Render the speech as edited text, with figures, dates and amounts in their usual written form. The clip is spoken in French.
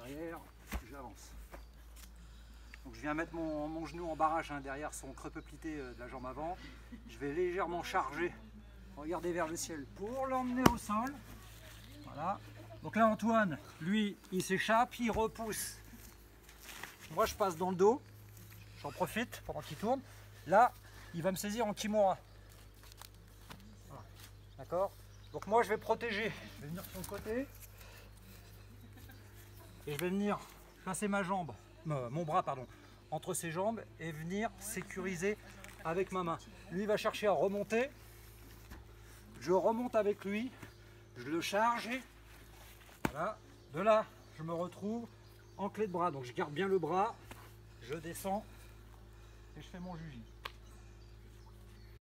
derrière, j'avance. Donc je viens mettre mon genou en barrage hein, derrière son creux peuplité de la jambe avant. Je vais légèrement charger, regarder vers le ciel pour l'emmener au sol. Voilà. Donc là Antoine, lui, il s'échappe, il repousse. Moi je passe dans le dos, j'en profite pendant qu'il tourne. Là, il va me saisir en kimura. Voilà. D'accord? Donc moi je vais protéger, je vais venir sur le côté. Et je vais venir placer ma jambe, mon bras pardon, entre ses jambes et venir sécuriser avec ma main. Lui va chercher à remonter, je remonte avec lui, je le charge, voilà. De là je me retrouve en clé de bras, donc je garde bien le bras, je descends et je fais mon juji.